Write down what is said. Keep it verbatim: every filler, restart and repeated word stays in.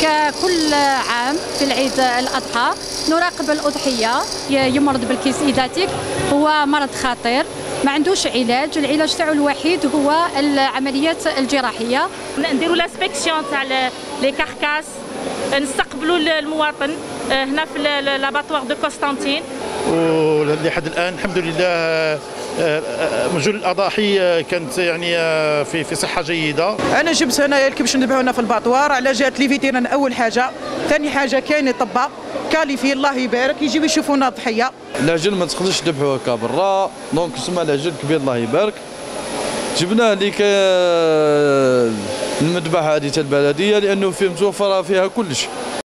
ككل عام في العيد الأضحى نراقب الأضحية. يمرض بالكيس إيداتيك، هو مرض خطير ما عندوش علاج، العلاج تاعو الوحيد هو العمليات الجراحية. نديروا لاسبيكسيون تاع لي كاركاس، نستقبلوا المواطن هنا في لاباطوار دو قسطنطين. ولحد الآن الحمد لله مجهول الأضاحي كانت يعني في في صحة جيدة. أنا جبت هنايا الكبش باش نذبحوا هنا في الباطوار على جهة لي فيتيران أول حاجة، ثاني حاجة كاين طباء كاليفي الله يبارك يجيو يشوفونا الضحية. العجل ما تقدرش تذبحوه هكا برا، دونك تسمى العجل كبير الله يبارك. جبناه لك المذبحة هذه تاع البلدية لأنه فيه متوفرة فيها كلش.